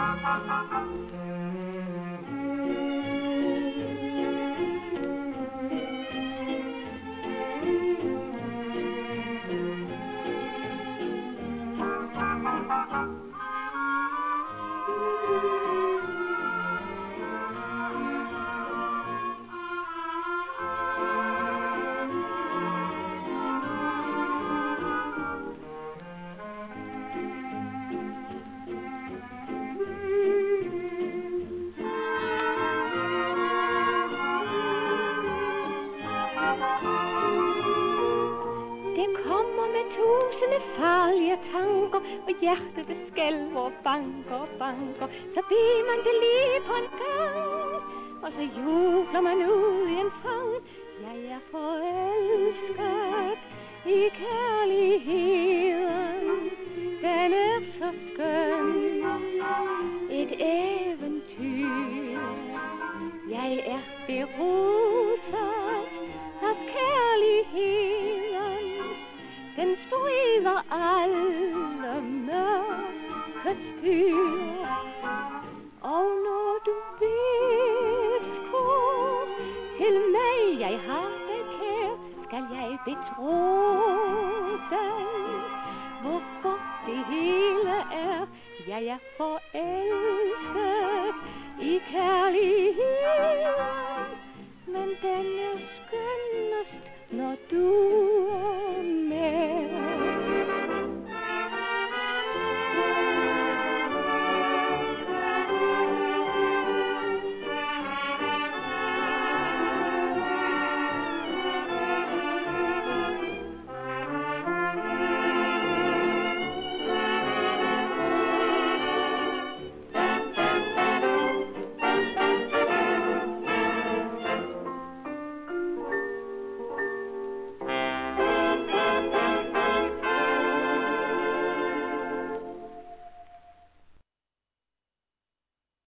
Tusinde farlige tanker, og hjertet det skælver og banker, banker. Så vil man det lige på en gang, og så jubler man ud i en sang. Jeg er forelsket i kærligheden, den er så skøn, et eventyr. Jeg er beruset af kærligheden, den strider alle mørke skyer. Og når du hvisker til mig, jeg har dig kær, skal jeg betro dig, hvorfor det hele er. Jeg er forelsket i kærligheden, men den er skønnest, når du